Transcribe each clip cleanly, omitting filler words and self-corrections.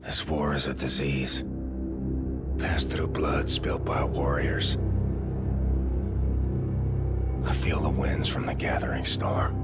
This war is a disease, passed through blood spilled by warriors. I feel the winds from the gathering storm.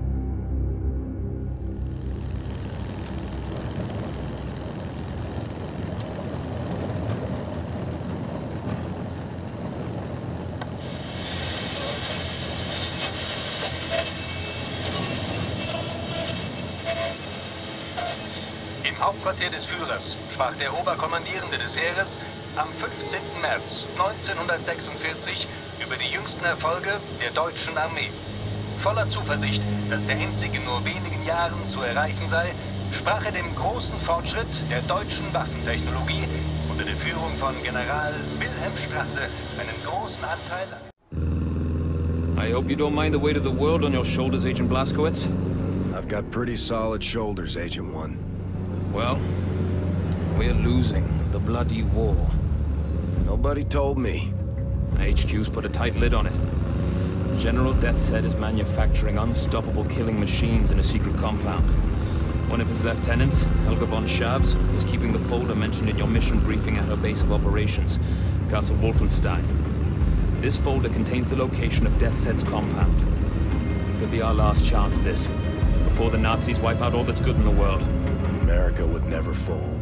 Im Hauptquartier des Führers sprach der Oberkommandierende des Heeres am 15. März 1946 über die jüngsten Erfolge der deutschen Armee. Voller Zuversicht, dass der Endsieg in nur wenigen Jahren zu erreichen sei, sprach er dem großen Fortschritt der deutschen Waffentechnologie unter der Führung von General Wilhelm Strasse einen großen Anteil an. I hope you don't mind the weight of the world on your shoulders, Agent Blazkowicz. I've got pretty solid shoulders, Agent One. Well, we're losing the bloody war. Nobody told me. HQ's put a tight lid on it. General Deathset is manufacturing unstoppable killing machines in a secret compound. One of his lieutenants, Helga von Schabs, is keeping the folder mentioned in your mission briefing at her base of operations, Castle Wolfenstein. This folder contains the location of Deathset's compound. Could be our last chance, this, before the Nazis wipe out all that's good in the world. America would never fold.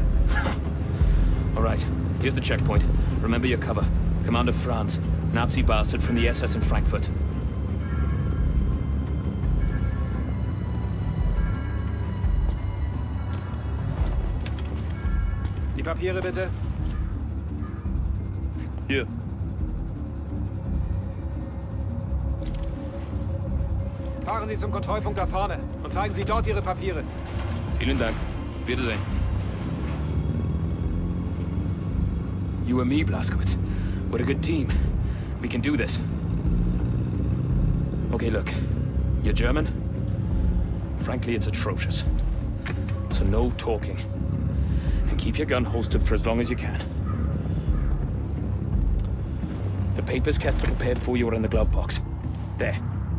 All right, here's the checkpoint. Remember your cover. Commander Franz, Nazi bastard from the SS in Frankfurt. Die Papiere bitte. Hier. Fahren Sie zum Kontrollpunkt da vorne und zeigen Sie dort Ihre Papiere. Vielen Dank. Wiedersehen. You and me, Blazkowicz. We're a good team. We can do this. Okay, look. You're German? Frankly, it's atrocious. So no talking. And keep your gun holstered for as long as you can. The papers Kessler prepared for you are in the glove box. There.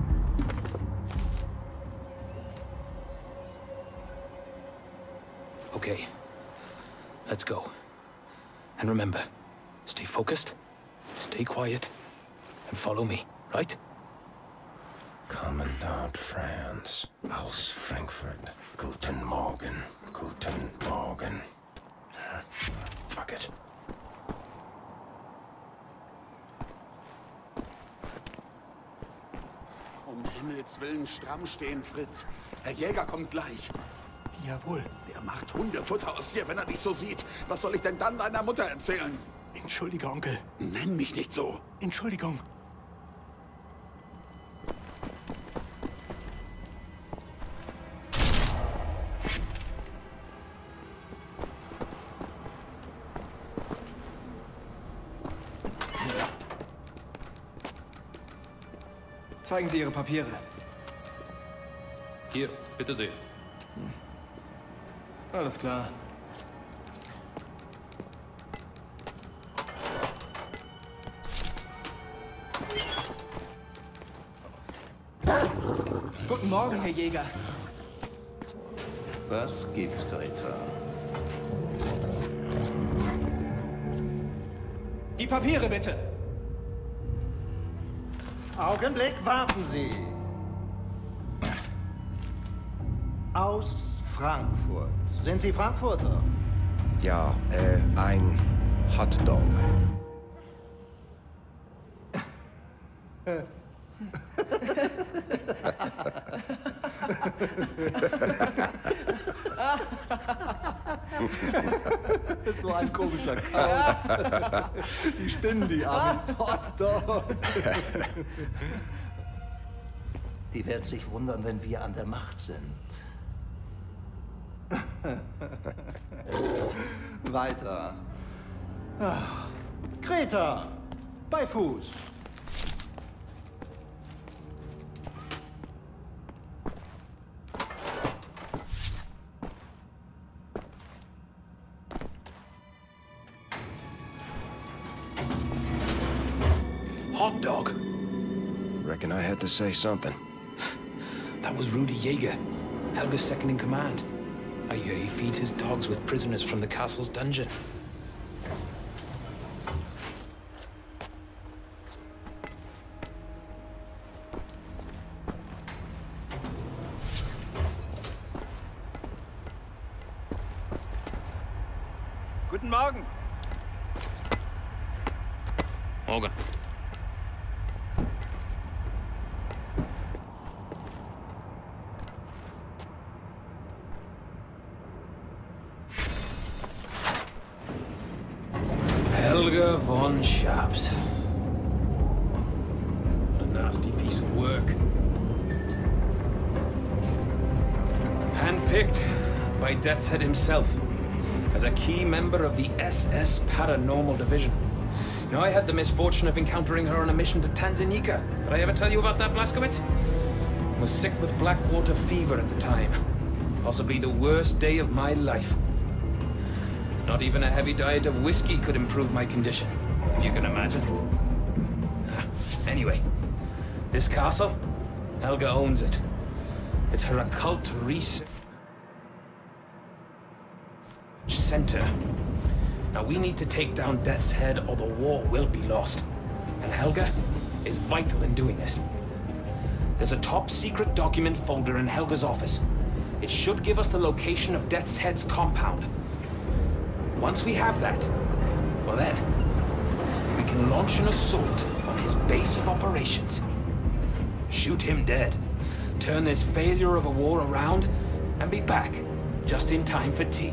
Okay. Let's go. And remember, stay focused, stay quiet, and follow me, right? Commandant Franz aus Frankfurt. Guten Morgen. Guten Morgen. Fuck it. Um Himmels Willen stramm stehen, Fritz. Herr Jäger kommt gleich. Jawohl. Der macht Hundefutter aus dir, wenn er dich so sieht. Was soll ich denn dann deiner Mutter erzählen? Entschuldige, Onkel. Nenn mich nicht so. Entschuldigung. Zeigen Sie Ihre Papiere. Hier, bitte sehr. Alles klar. Guten Morgen, Herr Jäger. Was gibt's, Greta? Die Papiere bitte. Augenblick, warten Sie. Aus Frankfurt. Sind Sie Frankfurter? Ja, ein Hotdog. So ein komischer Kauz. Die spinnen, die Amis. Hotdog. Die werden sich wundern, wenn wir an der Macht sind. Weiter. Ach, Kreta, bei Fuß. Hot dog. Reckon I had to say something. That was Rudy Jaeger, Helga's second in command. Are you feeds his dogs with prisoners from the castle's dungeon. Guten Morgen. Morgan. Helga von Schaps. What a nasty piece of work. Handpicked by Death's Head himself as a key member of the SS Paranormal Division. You know, I had the misfortune of encountering her on a mission to Tanzania. Did I ever tell you about that, Blazkowicz? I was sick with Blackwater fever at the time. Possibly the worst day of my life. Not even a heavy diet of whiskey could improve my condition, if you can imagine. Anyway, this castle, Helga owns it. It's her occult research center. Now we need to take down Death's Head or the war will be lost. And Helga is vital in doing this. There's a top secret document folder in Helga's office. It should give us the location of Death's Head's compound. Once we have that, well then, we can launch an assault on his base of operations. Shoot him dead, turn this failure of a war around, and be back just in time for tea.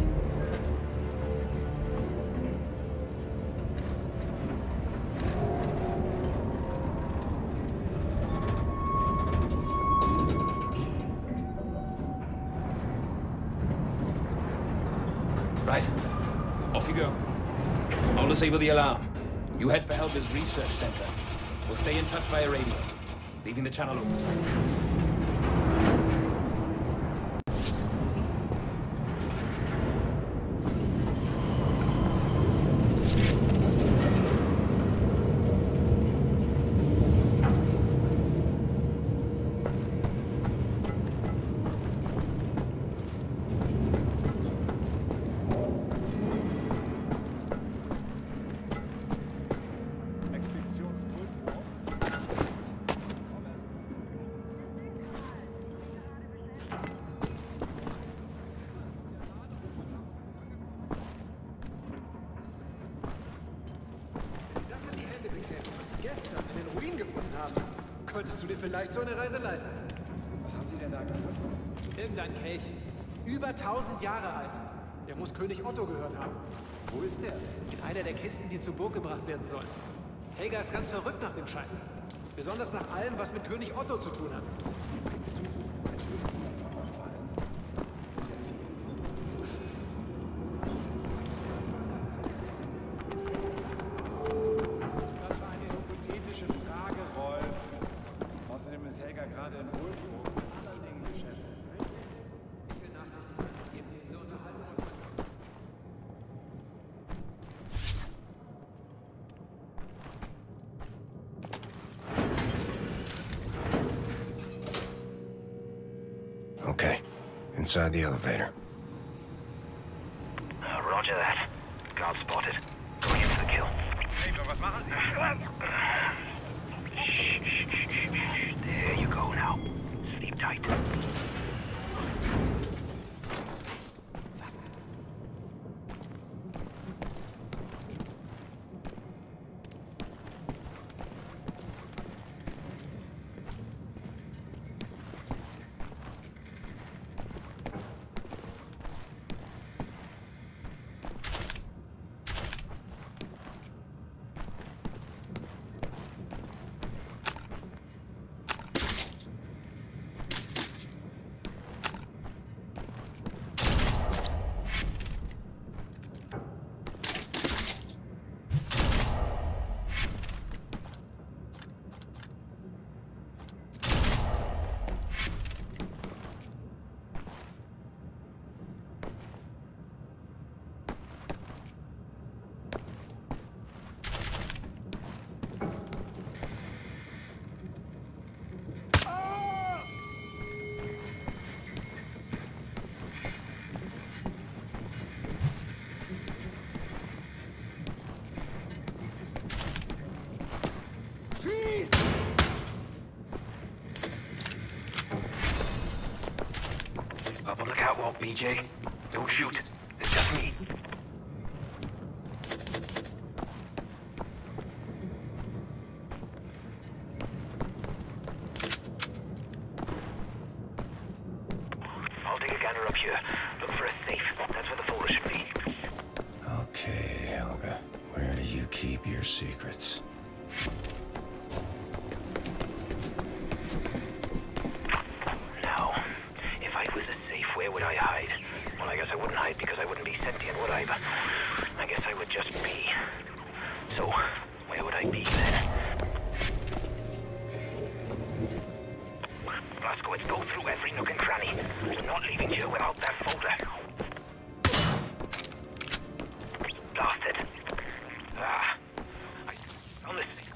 Right. Off you go. I'll disable the alarm. You head for Helga's research center. We'll stay in touch via radio, leaving the channel open. Könntest du dir vielleicht so eine Reise leisten? Was haben Sie denn da gefunden? Irgendein Kelch. Über 1000 Jahre alt. Der muss König Otto gehört haben. Wo ist der? In einer der Kisten, die zur Burg gebracht werden sollen. Helga ist ganz verrückt nach dem Scheiß. Besonders nach allem, was mit König Otto zu tun hat. Denkst du, es würde ihm noch auffallen? Das war eine hypothetische Frage, Rolf. Außerdem ist Helga gerade in Wolfsburg mit anderen Dingen beschäftigt. Ich will nachsichtig sein mit dir. Diese Unterhaltung muss man... Okay. Inside the elevator. Roger that. Guard spotted. Going in for the kill. Was machen Sie? There you go now. Sleep tight. BJ? Don't shoot. It's just me. I'll take a gander up here. Look for a safe. That's where the folder should be. Okay, Helga. Where do you keep your secrets? Now, if I was a safe, where would I hide? Well, I guess I wouldn't hide because I wouldn't be sentient, would I? But I guess I would just be. So, where would I be then? Blazkowicz, go through every nook and cranny. We're not leaving here without that folder. Blast it. I found this thing.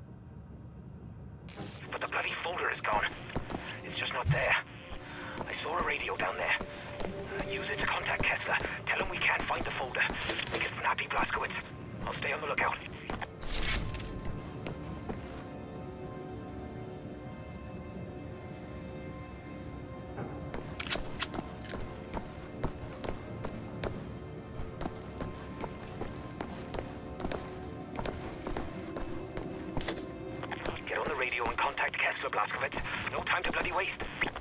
But the bloody folder is gone. It's just not there. I saw a radio down there. Use it to contact Kessler. Tell him we can't find the folder. Make it snappy, Blazkowicz. I'll stay on the lookout. Get on the radio and contact Kessler, Blazkowicz. No time to bloody waste.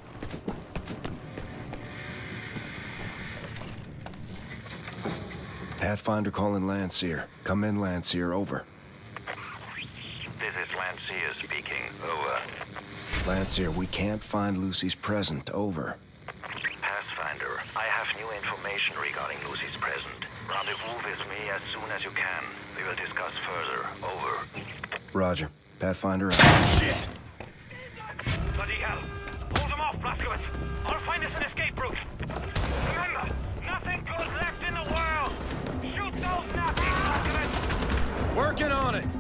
Pathfinder calling Landseer. Come in, Landseer. Over. This is Landseer speaking. Over. Landseer, we can't find Lucy's present. Over. Pathfinder, I have new information regarding Lucy's present. Rendezvous with me as soon as you can. We will discuss further. Over. Roger. Pathfinder out. Shit! Bloody hell! Hold them off, Blazkowicz! I'll find us an escape route! Remember, nothing good left in the world! Shoot those Nazis, Blazkowicz! Working on it!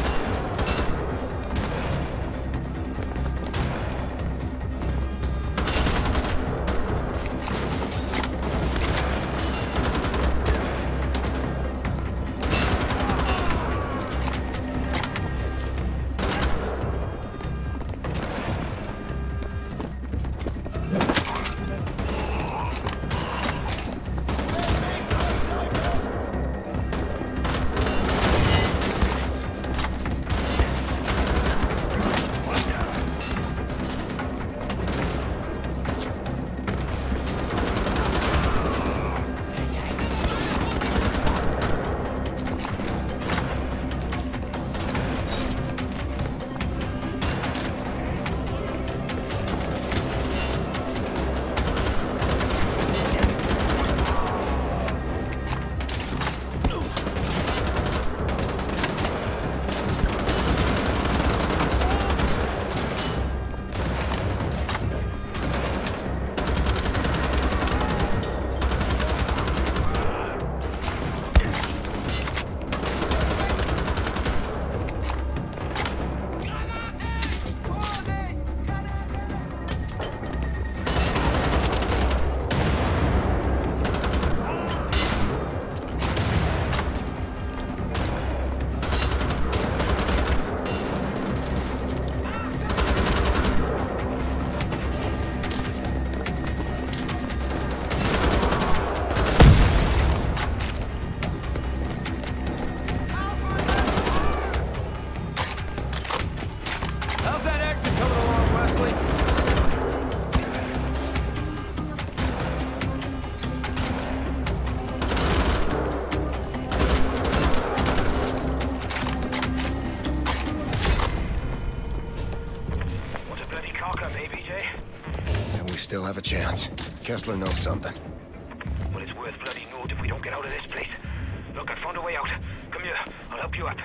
Still have a chance. Kessler knows something. Well, it's worth bloody note if we don't get out of this place. Look, I found a way out. Come here, I'll help you up.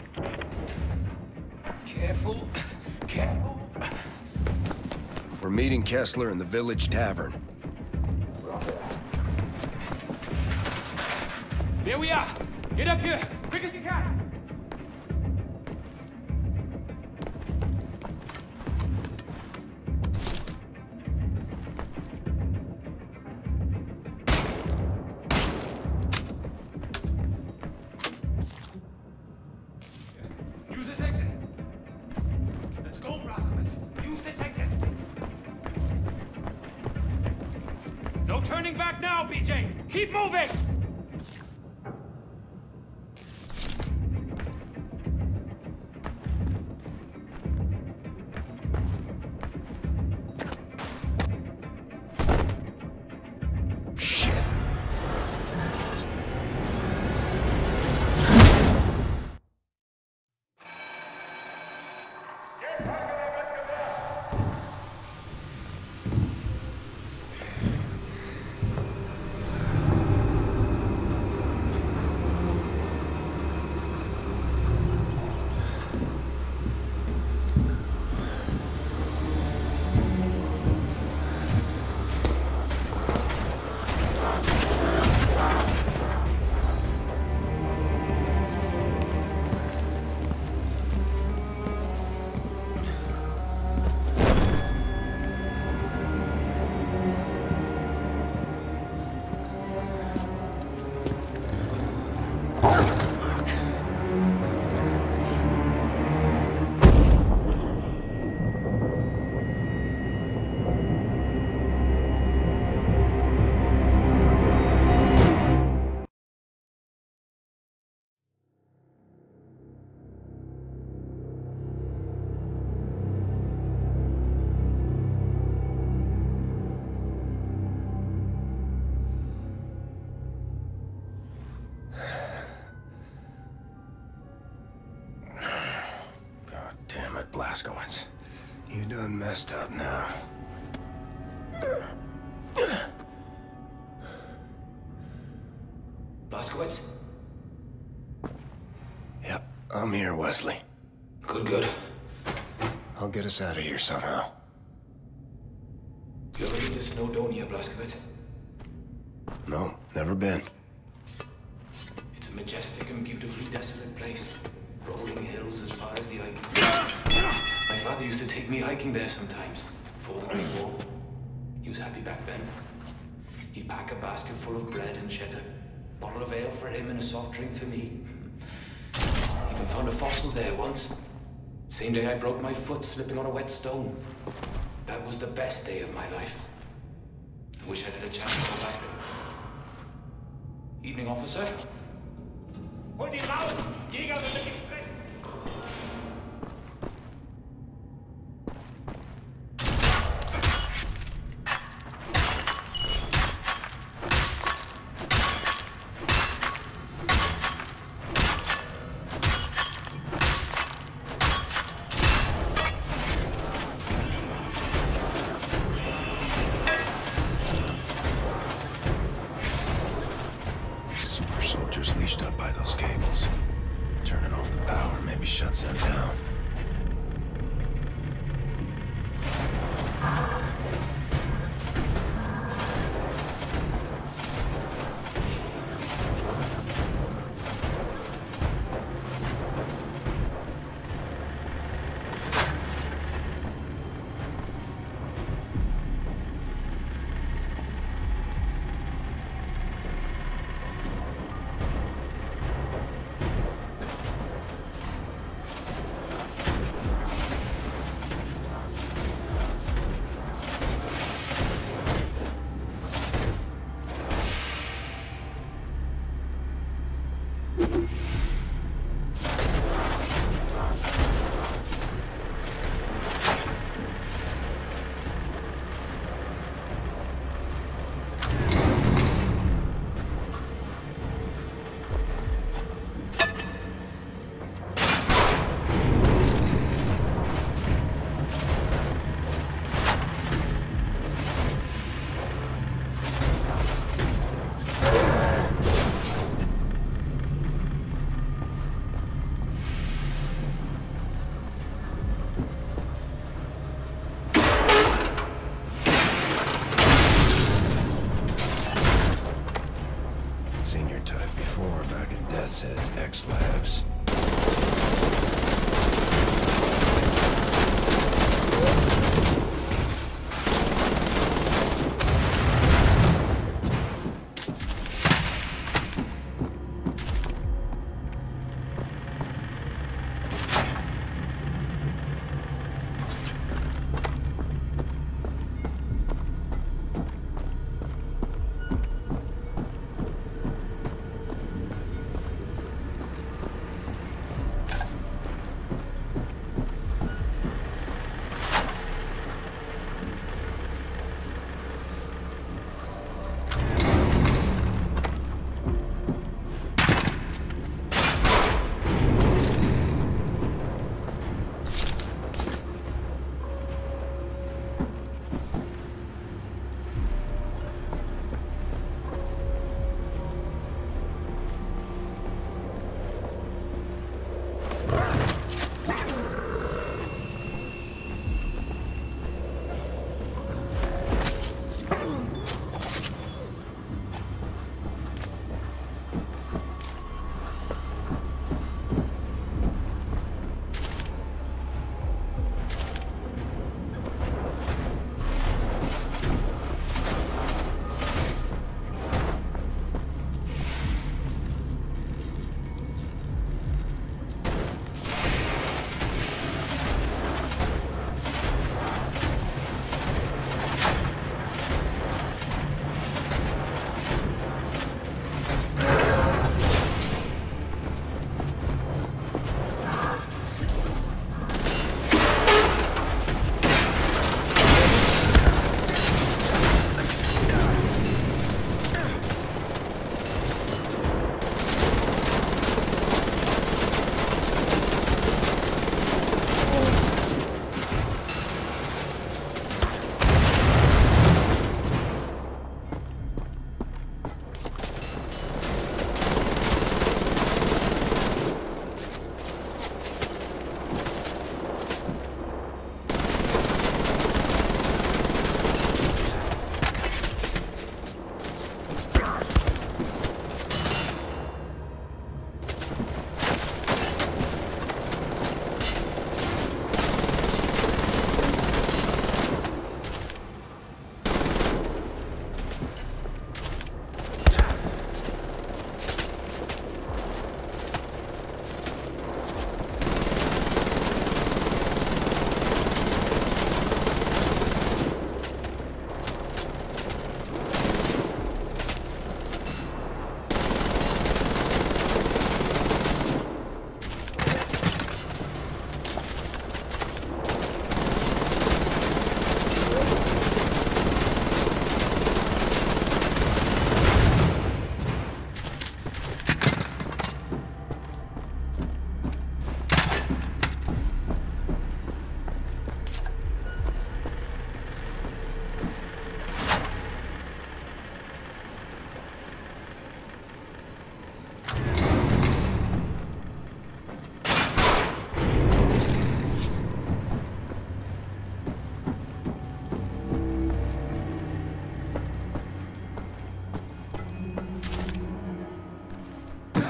Careful. Careful. We're meeting Kessler in the village tavern. There we are! Get up here! Quick as you can! Use this exit! Let's go, Blazkowicz! Use this exit! No turn! turning back now, BJ! Keep moving! Blazkowicz, you done messed up now. Blazkowicz? Yep, I'm here, Wesley. Good. I'll get us out of here somehow. You ever been to Snowdonia, Blazkowicz? No, never been. It's a majestic and beautifully desolate place. Rolling hills as far as the eye can see. My father used to take me hiking there sometimes, before the Great War. He was happy back then. He'd pack a basket full of bread and cheddar, bottle of ale for him and a soft drink for me. Even found a fossil there once. Same day I broke my foot slipping on a wet stone. That was the best day of my life. I wish I'd had a chance to go back. Evening, officer. Holt ihn raus! Jäger sind im Express! Super soldiers leashed up by those cables. Turning off the power maybe shuts them down. Seen your type before back in Death's Head's X-Labs.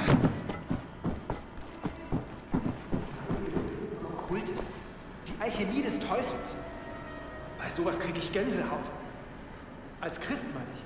Okkultes. Die Alchemie des Teufels. Bei sowas kriege ich Gänsehaut. Als Christ meine ich.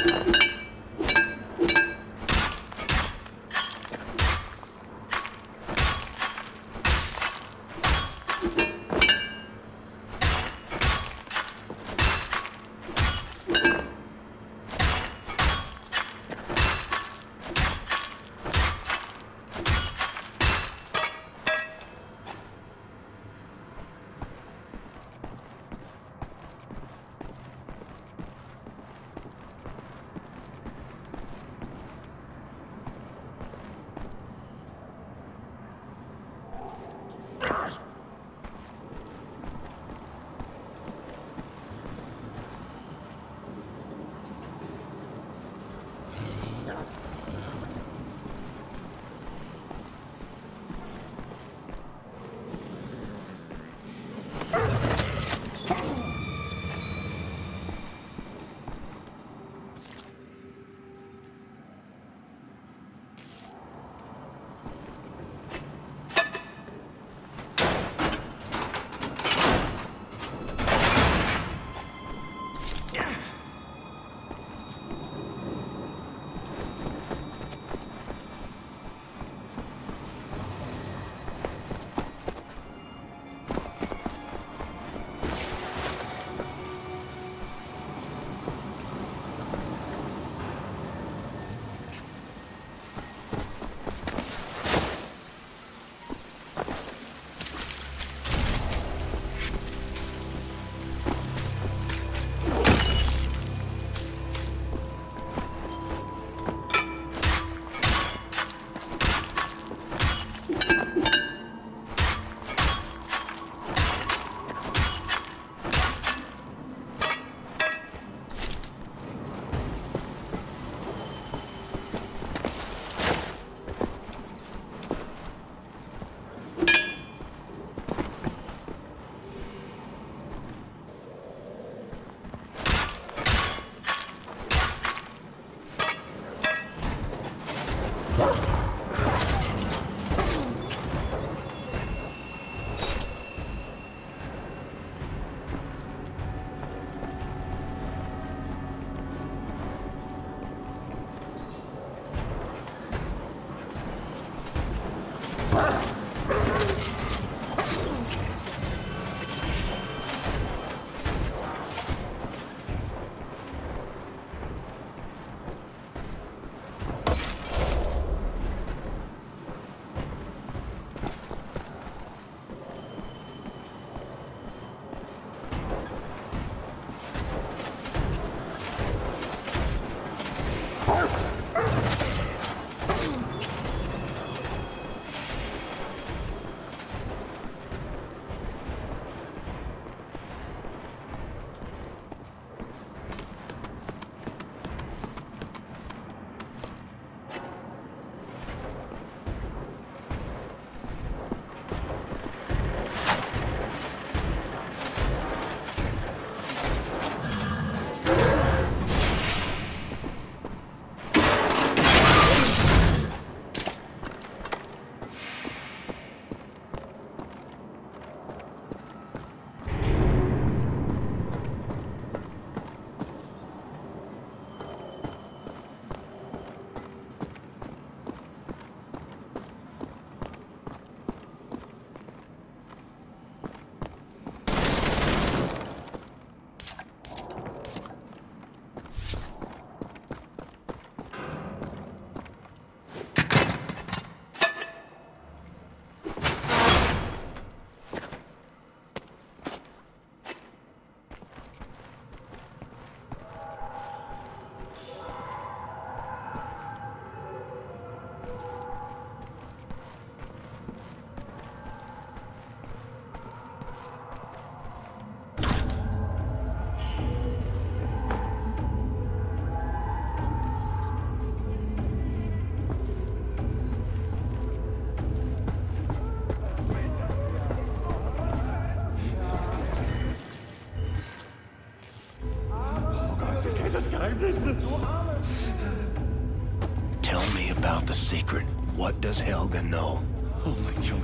Tell me about the secret. What does Helga know? Oh, mein Junge.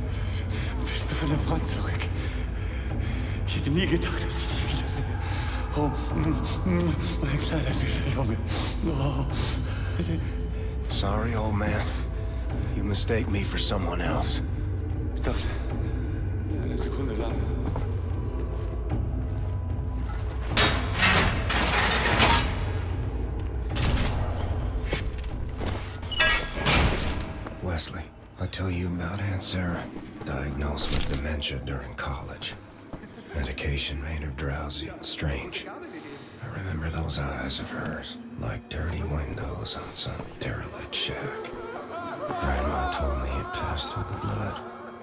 Bist du von der Front zurück? Ich hätte nie gedacht, dass ich dich wiedersehe. Oh, mein kleiner süßer Junge. Oh. Sorry, old man. You mistake me for someone else. Ich dachte, eine Sekunde lang. Wesley, I'll tell you about Aunt Sarah. Diagnosed with dementia during college. Medication made her drowsy and strange. I remember those eyes of hers, like dirty windows on some derelict shack. Grandma told me it passed through the blood.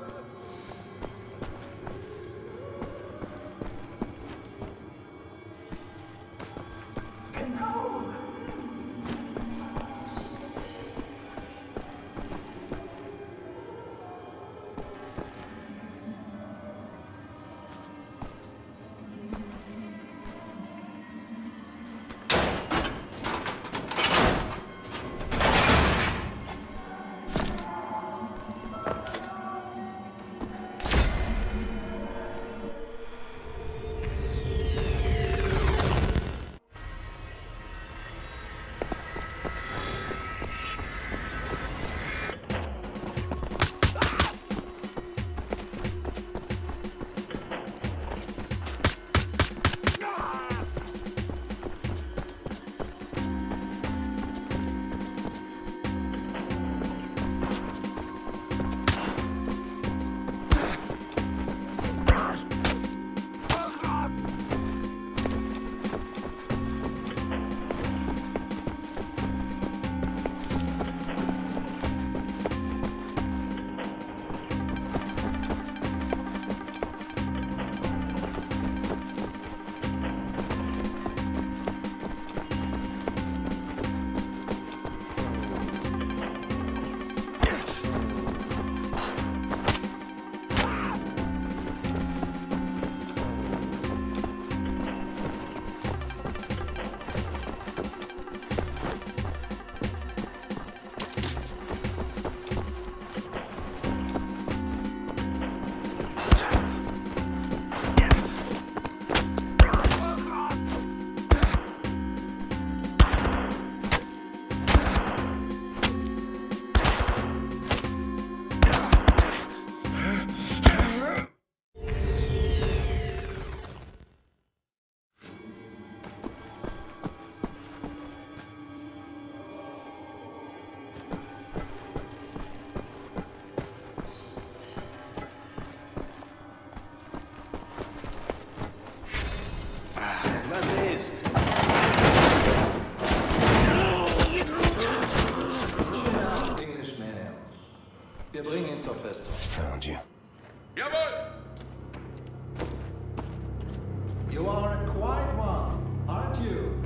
Wir bringen ihn zur Festung. Found you. Jawohl! You are a quiet one, aren't you?